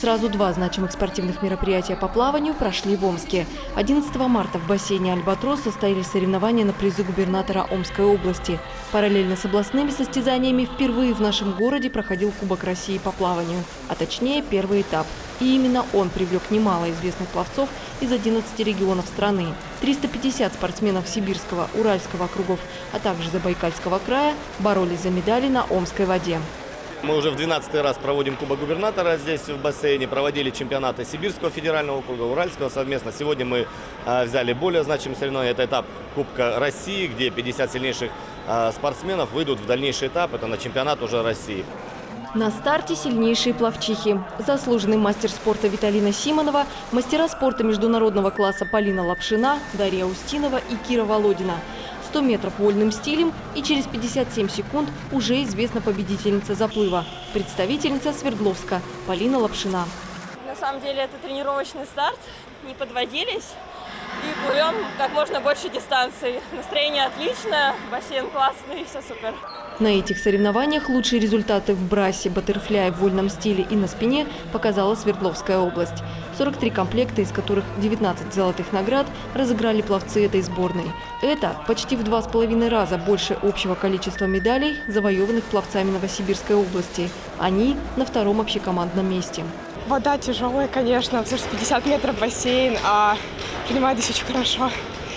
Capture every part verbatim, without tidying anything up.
Сразу два значимых спортивных мероприятия по плаванию прошли в Омске. одиннадцатого марта в бассейне «Альбатрос» состоялись соревнования на призы губернатора Омской области. Параллельно с областными состязаниями впервые в нашем городе проходил Кубок России по плаванию, а точнее первый этап. И именно он привлек немало известных пловцов из одиннадцати регионов страны. триста пятьдесят спортсменов Сибирского, Уральского округов, а также Забайкальского края боролись за медали на Омской воде. Мы уже в двенадцатый раз проводим Кубок губернатора здесь в бассейне, проводили чемпионаты Сибирского федерального округа, Уральского совместно. Сегодня мы а, взяли более значимое соревнование, это этап Кубка России, где пятьдесят сильнейших а, спортсменов выйдут в дальнейший этап, это на чемпионат уже России. На старте сильнейшие пловчихи. Заслуженный мастер спорта Виталина Симонова, мастера спорта международного класса Полина Лапшина, Дарья Устинова и Кира Володина. сто метров вольным стилем, и через пятьдесят семь секунд уже известна победительница заплыва. Представительница Свердловска Полина Лапшина. На самом деле это тренировочный старт, не подводились и плывем как можно больше дистанции. Настроение отличное, бассейн классный, все супер. На этих соревнованиях лучшие результаты в брасе, баттерфляе, в вольном стиле и на спине показала Свердловская область. сорок три комплекта, из которых девятнадцать золотых наград, разыграли пловцы этой сборной. Это почти в два с половиной раза больше общего количества медалей, завоеванных пловцами Новосибирской области. Они на втором общекомандном месте. Вода тяжелая, конечно, потому что пятьдесят метров бассейн, а принимает здесь очень хорошо.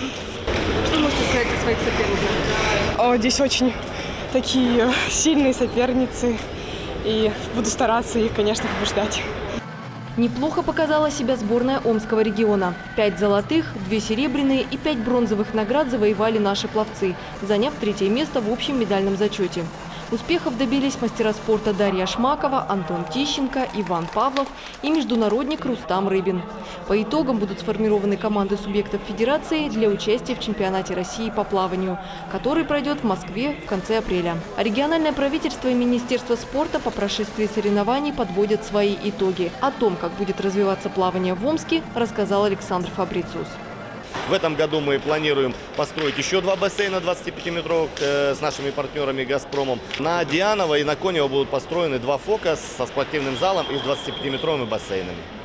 Что можете сказать о своих соперницах? О, здесь очень такие сильные соперницы, и буду стараться их, конечно, побеждать. Неплохо показала себя сборная Омского региона. Пять золотых, две серебряные и пять бронзовых наград завоевали наши пловцы, заняв третье место в общем медальном зачете. Успехов добились мастера спорта Дарья Шмакова, Антон Тищенко, Иван Павлов и международник Рустам Рыбин. По итогам будут сформированы команды субъектов федерации для участия в чемпионате России по плаванию, который пройдет в Москве в конце апреля. А региональное правительство и Министерство спорта по прошествии соревнований подводят свои итоги. О том, как будет развиваться плавание в Омске, рассказал Александр Фабрициус. В этом году мы планируем построить еще два бассейна двадцатипятиметровых э, с нашими партнерами «Газпромом». На Дианово и на Конево будут построены два фока со спортивным залом и с двадцатипятиметровыми бассейнами.